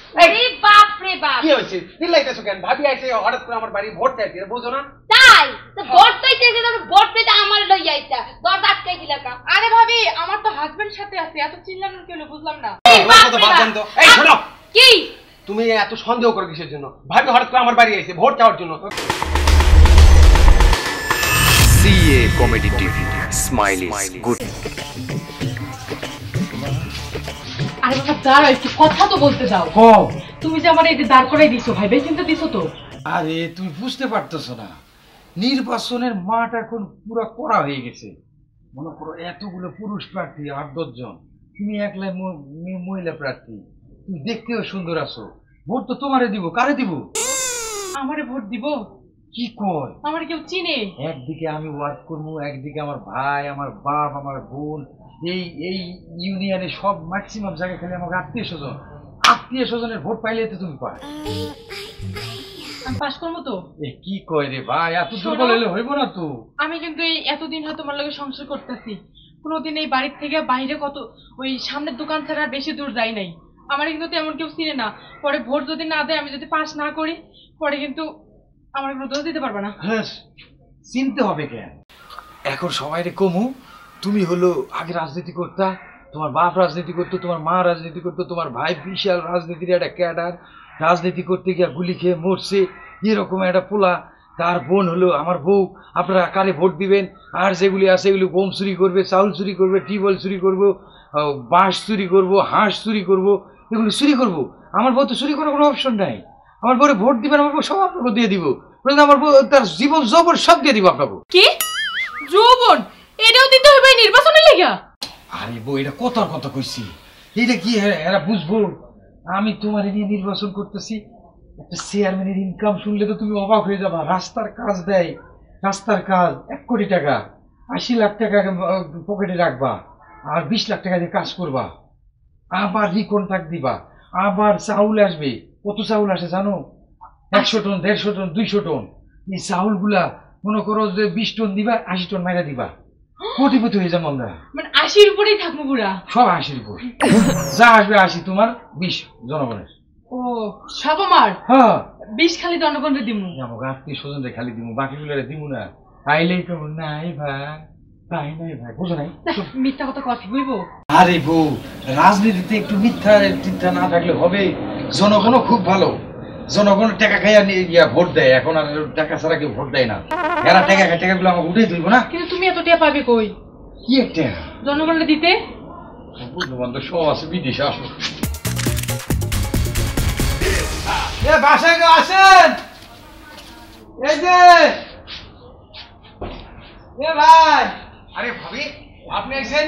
আরে বাপ রে বাপ কি হইছে চিল্লাইতেছো কেন ভাবি আইছে হঠাৎ করে আমার বাড়ি ভোট চাইতে বুঝো না তাই তো ভোট চাইতেছে তো ভোট চাইতে আমার লই আইতা দরজা আটকাই দিলা কা আরে ভাবি আমার তো হাজবেন্ড সাথে আছে এত চিল্লানোর কেন বুঝলাম না এই শোনো কি তুমি এত সন্দেহ করো কিসের জন্য ভাবি হঠাৎ করে আমার বাড়ি আইছে ভোট চাওয়ার জন্য CA comedy TV smile is good. আরে বাবা দাঁড়াও একটু কথা তো বলতে দাও তুমি যে আমার এই যে দাঁড় করাই দিছো ভাই চিন্তা দিছো তো আরে তুমি বুঝতে পারতেছো না নির্বাচনের মাঠ এখন পুরো করা হয়ে গেছে মনে করো এতগুলো পুরুষ প্রার্থী ৮-১০ জন তুমি একলাই মহিলা প্রার্থী তুমি দেখতেও সুন্দর আছো ভোট তো তোমারে দিব কারে দিব আমারে ভোট দিব কি কয় আমার কেউ চিনে একদিকে আমি ওয়ার্ক করবো একদিকে আমার ভাই আমার বাপ আমার বোন এই এই ইউনিয়নে সব ম্যাক্সিমাম জায়গায় খালি আমাকে আত্মীয় স্বজনের ভোট পাইলে তো তুমি পাই আমি পাস করবো তো কি কয় রে ভাই এত দুর্বল হলে হইব না তো আমি কিন্তু এই এতদিন হয় তোমার লগে সংসার করতেছি কোনোদিন এই বাড়ির থেকে বাইরে কত ওই সামনের দোকান ছাড়া বেশি দূর যাই নাই আমার কিন্তু তেমন কেউ চিনে না পরে ভোট যদি না দেয় আমি যদি পাস না করি পরে কিন্তু আমার কোনো দোষ দিতে পারবে না হ্যাঁ চিনতে হবে কেন এখন সবাই রে কমু তুমি হলো আগে রাজনীতি করতা তোমার বাপ রাজনীতি করতো তোমার মা রাজনীতি করতো তোমার ভাই বিশাল রাজনীতির একটা ক্যাডার রাজনীতি করতে গিয়ে গুলি খেয়ে মরছে এরকম একটা পোলা তার বোন হলো আমার বউ আপনারা কারে ভোট দিবেন আর যেগুলি আছে এগুলি বোম চুরি করবে চাউল চুরি করবে টিউবওয়েল চুরি করবো বাঁশ চুরি করবো হাঁস চুরি করবো এগুলি চুরি করবো আমার বউ তো চুরি করার কোনো অপশন নাই আমার বউরে ভোট দিবেন আমার বউ সব আপনাকে দিয়ে দিব আমার বউ তার জীবন যৌবন সব দিয়ে দিব আপনাকে কি যৌবন এটাও দিতে হবে নির্বাচনের লেগা আরে বউ এটা কথার কথা কইছি এটা কি এরা বুঝবো আমি তোমার নিয়ে নির্বাচন করতেছি একটা চেয়ারম্যানের ইনকাম শুনলে তো তুমি অবাক হয়ে যাবা রাস্তার কাজ দেয় রাস্তার কাজ ১ কোটি টাকা ৮০ লাখ টাকা পকেটে রাখবা আর ২০ লাখ টাকা দিয়ে কাজ করবা আবার রিকন্ট্রাক্ট দিবা আবার চাউল আসবে কত চাউল আসে জানো ১০০ টন ১৫০ টন ২০০ টন এই চাউলগুলা মনে করো যে ২০ টন দিবা ৮০ টন মাইরা দিবা কোটিপতি হয়ে যাবো আমরা মানে ৮০-র উপরেই থাকবো পুরা সব ৮০-র উপর যা আসবে ৮০ তোমার ২০ জনগণের ও সব আমার হ্যাঁ ২০ খালি জনগণের দিমু আমাকে আত্মীয় স্বজনদের খালি দিমু বাকিগুলোরে দিমু না আইলেই তো নাই ভাই তাই নাই ভাই বুঝো নাই মিথ্যা কথা কথা বলবো আরে বউ রাজনীতিতে একটু মিথ্যা চিন্তা না থাকলে হবে জনগণও খুব ভালো জনগণ টাকা খাইয়া ভোট দেয় এখন আর টাকা ছাড়া কেউ ভোট দেয় না এরা টাকাগুলো আমাকে উঠেই তুলবো না কিন্তু তুমি এত টাকা পাবে কই কি একটা জনগণকে দিতে বন্ধু বান্ধব সব আছে বিদেশে আসো বাসায় কেউ আসেন এই যে ভাই আরে ভাবি আপনি আইছেন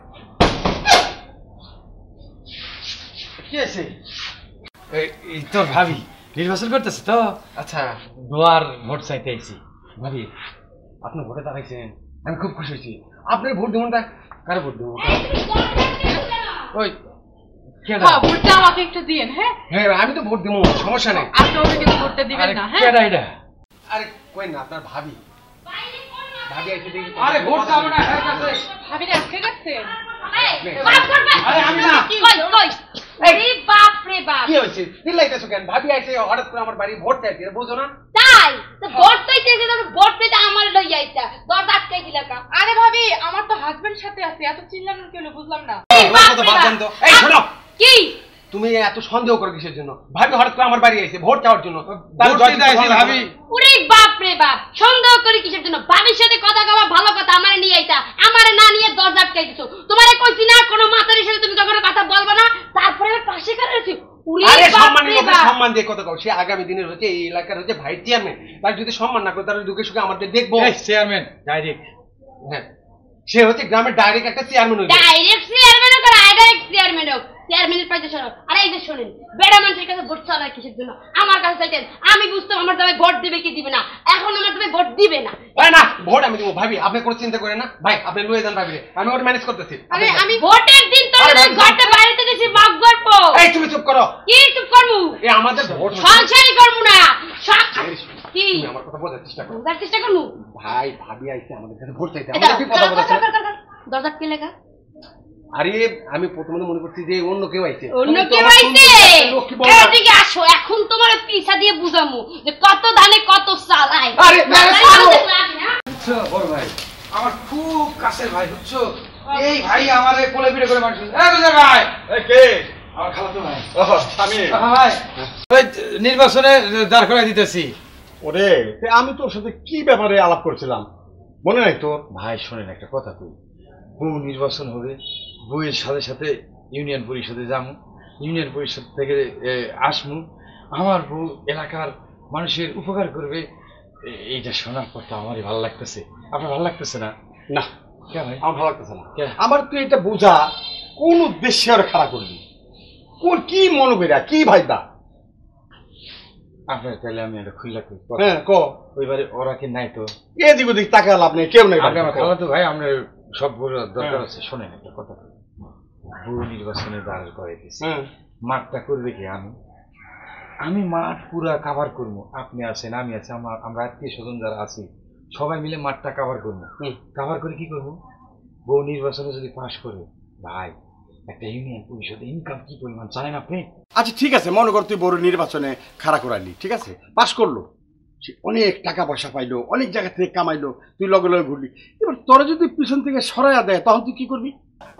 কি আছে এই তোর ভাবি নির্বাচন করতেছে তো আচ্ছা দুয়ার ভোট চাইতে আইছি ভাবি আপনি ভোটে দাঁড়াইছেন আমি খুব খুশি হয়েছি আপনার ভোট দেবনটা কারে ভোট দেবো ওই হ্যাঁ ভোটটা আমাকে একটু দিয়েন হ্যাঁ হ্যাঁ আমি তো ভোট দেবো সমস্যা নেই আপনি ওকে কিন্তু ভোটটা দিবেন না হ্যাঁ কেডা এটা আরে কই না আপনার ভাবি ভাবি আইছে দেখি আরে ভোট যাবো না ভাবিরে আজকে গেছেন আরে আমি না কই কই আরে বাপ রে বাপ কি হইছে চিল্লাইতেছো কেন ভাবি আইছে হঠাৎ করে আমার বাড়ি ভোট চাইতে বুঝো না তাই তো ভোট চাইতেছে তো ভোট চাইতে আমার লই আইতা দরজা আটকাই দিলা কা আরে ভাবি আমার তো হাজবেন্ড সাথে আছে এত চিল্লানোর কেন বুঝলাম না এই শোনো কি তুমি এত সন্দেহ করো কিসের জন্য ভাবি হঠাৎ করে আমার বাড়ি আইছে ভোট চাওয়ার জন্য ভাবি ওরে বাপ রে বাপ সন্দেহ করি কিসের জন্য ভাবির সাথে কথা কওয়া ভালো কথা আমারে নিয়ে আইতা আমারে না নিয়ে দরজা আটকাই দিছো তোমারে কইছি না কোনো মাতারির সাথে তুমি কখনো কথা বলবা না তারপরে পাশে কারেছি আরে সম্মানের লোকের সম্মান দিয়ে কথা কও সে আগামী দিনের হচ্ছে এই এলাকার হচ্ছে ভাই চেয়ারম্যান তার যদি সম্মান না করে তার দুঃখে সুখে আমাদের দেখবো চেয়ারম্যান ডাইরেক্ট হ্যাঁ সে হচ্ছে গ্রামের ডাইরেক্ট একটা চেয়ারম্যান হয়ে ডাইরেক্ট চেয়ারম্যান হোক আর ডাইরেক্ট চেয়ারম্যান হোক চেয়ারম্যানের পাইতে শোনো আরে এই যে শোনেন বেড়া মানুষের কাছে ভোট চালায় কিসের জন্য আমার কাছে চাইতেন আমি বুঝতাম আমার দামে ভোট দিবে কি দিবে না এখন আমার দামে ভোট দিবে না না ভোট আমি দেবো ভাবি আপনি কোনো চিন্তা করেন না ভাই আপনি লয়ে যান ভাবি আমি ওটা ম্যানেজ করতেছি আরে আমি ভোটের দিন তো ঘরটা বাইরে গেছি মাগ গল্প এই তুমি চুপ করো কি চুপ করমু এই আমাদের ভোট সংসারই করমু না কি তুমি আমার কথা বোঝার চেষ্টা করো বুঝার চেষ্টা করমু ভাই ভাবি আইছে আমাদের কাছে ভোট চাইতে আমাদের কি কথা বলছে দরজা কে লেখা আরে আমি প্রথমে মনে করছি যে অন্য কেউ আইছে অন্য কেউ আইছে দিয়ে বুঝামু যে কত ধানে কত চাল। আয় আরে, বুঝছো বড় ভাই, আমার খুব কাছের ভাই, বুঝছো? এই ভাই আমারে কোলে পিঠে করে মানুষ ভাই কে? আমার খালাতো ভাই। আমি ভাই ওই নির্বাচনে দাঁড় করাই দিতেছি। ওরে আমি তোর সাথে কি ব্যাপারে আলাপ করছিলাম মনে নাই তোর? ভাই শোনেন একটা কথা কই, বউ নির্বাচন হবে, বউয়ের সাথে সাথে ইউনিয়ন পরিষদে যাবো, ইউনিয়ন পরিষদ থেকে আসমু, আমার বউ এলাকার মানুষের উপকার করবে। এইটা শোনার পর তো আমারই ভালো লাগতেছে। আপনার ভালো লাগতেছে না? না কে ভাই? আমার ভালো লাগতেছে না। কে? আমার তুই এটা বোঝা কোন উদ্দেশ্যে আর খাড়া করবি, কোন কি মনে করিয়া কি ভাইবা? আপনার তাহলে আমি একটা খুইলা কই। হ্যাঁ ক। ওইবারে ওরা কি নাই তো? এদিক ওদিক তাকা লাভ নেই, কেউ নেই। আপনি আমার খালাতো ভাই, আপনার সব বোঝার দরকার আছে। শোনেন একটা কথা কই, বউ নির্বাচনে দাঁড় করাইতেছি, হ্যাঁ মাঠটা করবে কি? আমি মাঠ পুরা কাভার করবো। আপনি আছেন, আমি আছি, আমরা আত্মীয় স্বজন যারা আছি সবাই মিলে মাঠটা কাভার করবো। কাভার করে কি করবো? বউ নির্বাচনে যদি পাশ করে, ভাই একটা ইউনিয়ন পরিষদে ইনকাম কি পরিমাণ জানেন আপনি? আচ্ছা ঠিক আছে, মনে কর তুই বড় নির্বাচনে খাড়া করালি, ঠিক আছে, পাশ করলো, সে অনেক টাকা পয়সা পাইলো, অনেক জায়গা থেকে কামাইলো, তুই লগে লগে ঘুরলি। এবার তোরা যদি পিছন থেকে সরাইয়া দেয় তখন তুই কি করবি?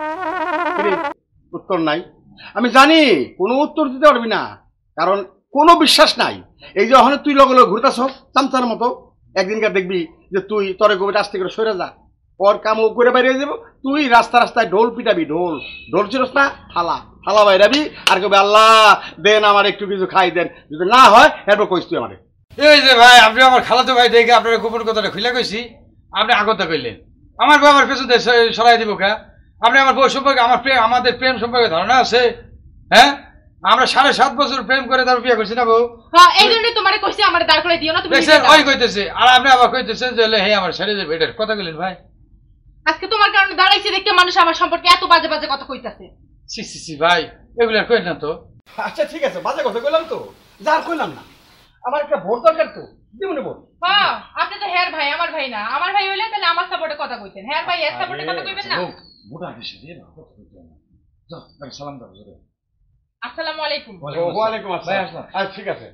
উত্তর নাই। আমি জানি কোনো উত্তর দিতে পারবি না, কারণ কোনো বিশ্বাস নাই। এই যে ওখানে তুই লগে লগে ঘুরতেছ চামচার মতো, একদিনকার দেখবি যে তুই তরে কবি রাস্তা করে সরে যা, ওর কাম ও করে বাইরে যাব, তুই রাস্তা রাস্তায় ঢোল পিটাবি, ঢোল ঢোল চিরস না, থালা থালা বাইরাবি, আর কবি আল্লাহ দেন আমার একটু কিছু খাই দেন, যদি না হয় এরপর কইস তুই আমারে। এই যে ভাই, আপনি আমার খালাতো ভাই দেখে আপনার গোপন কথাটা খুলে কইছি, আপনি আগতা কইলেন। আমার বউ আমার পেছন সরাই দিব কা? আপনি আমার বউ সম্পর্কে, আমাদের প্রেম সম্পর্কে ধারণা আছে? হ্যাঁ, আমরা 7.5 বছর প্রেম করে তার বিয়ে করছি না বউ? হ্যাঁ, এই জন্যই তোমারে কইছি আমার দাঁড় করে দিও না। তুমি দেখছেন ওই কইতেছে, আর আপনি আবার কইতেছেন যে হে আমার ছেড়ে যাবে। এটার কথা কইলেন ভাই? আজকে তোমার কারণে দাঁড়াইছি দেখতে মানুষ আমার সম্পর্কে এত বাজে বাজে কথা কইতাছে। সি সি সি ভাই, এগুলো কই না তো। আচ্ছা ঠিক আছে, বাজে কথা কইলাম তো, যার কইলাম না, আমার একটা ভোট দরকার তো, দিবনে ভোট। হ্যাঁ, আপনি তো হেয়ার ভাই, আমার ভাই না। আমার ভাই হইলে তাহলে আমার সাপোর্টে কথা কইতেন, হেয়ার ভাই এর সাপোর্টে কথা কইবেন না। মোটা বেশি দিয়ে না, কথা কইতে না। যাও, আমি সালাম দাও জোরে। আসসালামু আলাইকুম। ওয়ালাইকুম আসসালাম। আচ্ছা ঠিক আছে,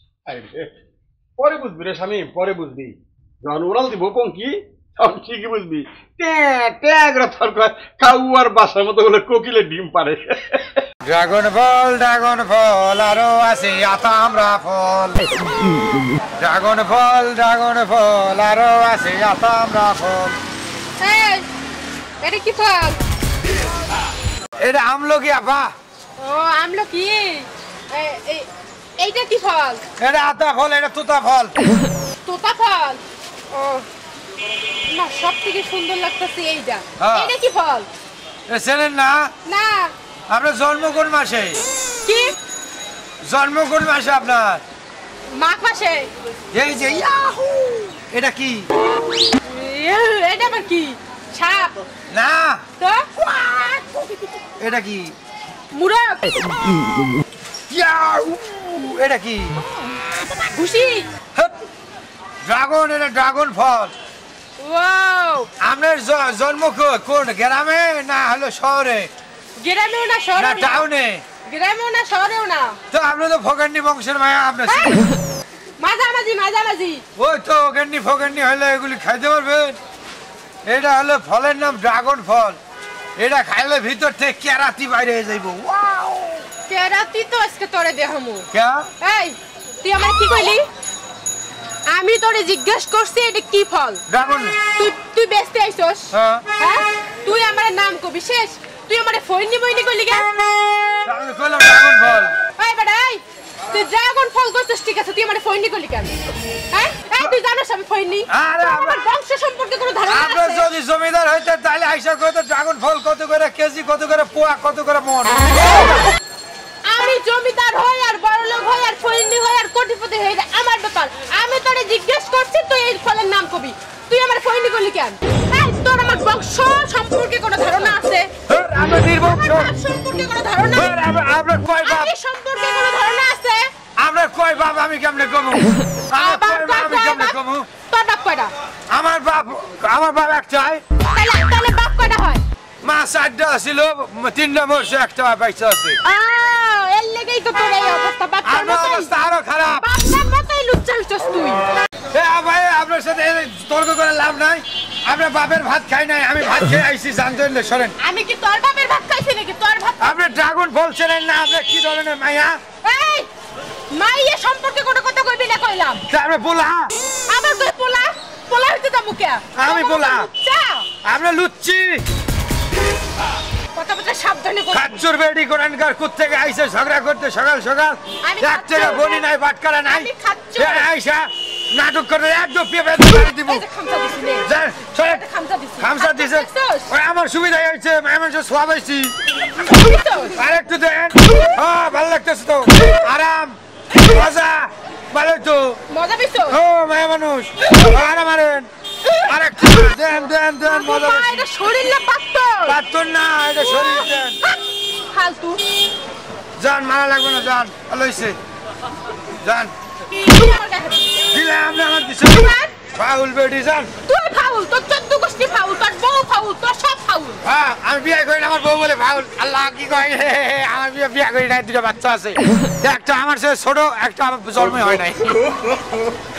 পরে বুঝবি রে স্বামী, পরে বুঝবি, যখন উড়াল দিব কোন কি তখন ঠিকই বুঝবি। কাউয়ার বাসার মতো হলে কোকিলের ডিম পারে। ড্রাগন ফল আরো আছে আতামরা ফল, ড্রাগন ফল আরো আছে আতামরা ফল। এই, এটা কি ফল? এটা আমলকি আপা। ও, আমলকি। এইটা কি ফল? এটা আতা ফল, এটা তোতা ফল। তোতা ফল। ও না, সব থেকে সুন্দর লাগতেছে এইটা। হ্যাঁ। এটা কি ফল? চেনেন না? না। আপনার জন্ম কোন মাসে? কি জন্ম কোন মাসে আপনার? মাঘ মাসে। এই যে ইয়াহু, এটা কি? এটা আবার কি? সাপ না তো? এটা কি? মুরগ। ইয়াহু, এটা কি? খুশি। ড্রাগন, এটা ড্রাগন ফল। ওয়াও, আপনার জন্ম কোন গ্রামে না হলো শহরে? গ্রামেও না না শহরেও না। টাউনে? গ্রামেও না শহরেও না। তো আপনি তো ফোগান্নি বংশের মায়া, আপনার মাঝামাঝি মাঝামাঝি। ওই তো ফোগান্নি হলে এগুলি খাইতে পারবেন। এটা হলো ফলের নাম ড্রাগন ফল। এটা খাইলে ভিতর থেকে কেরাতি বাইরে হয়ে যাইব। কেরাতি তো আজকে তোরে দেহমু। কে? এই, তুই আমার কি কইলি? আমি তোরে জিজ্ঞেস করছি এটা কি ফল? ড্রাগন। তুই বেচতে আইছস? হ্যাঁ। হ্যাঁ, তুই আমার নাম কবি শেষ, তুই আমারে ফইনি বইনি কইলি কেন? আমি কইলাম ড্রাগন ফল। এই বেটা, এই, তুই ড্রাগন ফল কইছস ঠিক আছে, তুই আমারে ফইনি কইলি কেন? হ্যাঁ, এই তুই জানোস আমি ফইনি? আরে আমার বংশ সম্পর্কে কোনো ধারণা আপনি আছে? যদি জমিদার হইতে তাহলে আইসা কইতো ড্রাগন ফল কত করে কেজি, কত করে পোয়া, কত করে মন। আমি জমিদার হই আর বড়লোক হই আর ফইনি হই আর কোটিপতি হই, আমার ব্যাপার। আমি তোরে জিজ্ঞেস করছি তুই এই ফলের নাম কবি, তুই আমার ফইনি কইলি কেন? এই, তোর আমার বংশ সম্পর্কে কোনো ধারণা আছে? আমরা নির্বংশ। আমার সম্পর্কে কোনো ধারণা? আপনার কয় বাপ? আমি সম্পর্কে কোনো ধারণা আছে? আপনার কয় বাপ আমি কেমনে কমু? আমি কেমনে কমু? তোর বাপ কয়টা? আমার বাপ একটাই। তাহলে বাপ কয়টা হয়? মা 4টা ছিল, 3টা মরছে, একটা বাইচা আছে। এর লেগেই তো তোর এই অবস্থা। বাপ আমার অবস্থা আরো খারাপ। বাপ না বাপের ভাত খাই নাই, আমি ভাত খেয়ে আইছি জানতেন না সরেন। আমি কি তোর বাপের ভাত খাইছি নাকি? তোর ভাত আপনি ড্রাগন বলছেন না, আপনি কি ধরনের মাইয়া? এই মাইয়া সম্পর্কে কোনো কথা কইবি না কইলাম। আপনি বলা আবার তুই পোলা পোলা হইতে যাবো কে? আমি পোলা। চা আপনি লুচ্ছি কথা বলতে সাবধানে কর। কাচ্চুর বেডি কোরআনকার কোত্থেকে আইছে ঝগড়া করতে সকাল সকাল? আমি এক টাকা খাচ্চর। বনি নাই, বাটকারা নাই। আমি খাচ্চর। এ আইসা নাটক করে একদম পেপে ধরে দিব। এই যে খামচা দিছি নে। যান, চলে। এটা খামচা দিছি। খামসা দিছে। দেখছস? ওই আমার সুবিধা হয়েছে, মানুষের সোয়াব হয়েছি। দেখছস? আর একটু দেন। হ্যাঁ, ভালো লাগতেছে তো। আরাম, মজা, ভালো তো। মজা পেছো? ও মায়া মানুষ, আরাম মারেন। আর একটু দেন দেন দেন, মজা মা বেশি। এটা শরীর না পাত্তর? পাত্তর না, এটা শরীর দেন। ফালতু। যান, মারা লাগবে না, যান। ভালো হয়েছে, যান। তুই আমার গায়ে হাত দিবি। দিলে আপনি আমার দিছে। এবার? ফাউল বেডি, যান। তুই ফাউল, তোর 14 গোষ্ঠী ফাউল, তোর বউ ফাউল, তোর সব ফাউল। হ্যাঁ, আমি বিয়ে করি না, আমার বউ বলে ফাউল। আল্লাহ কি কয়, আমার বিয়ে করি না, দুটো বাচ্চা আছে। একটা আমার চেয়ে ছোট, একটা আমার জন্মই হয় নাই।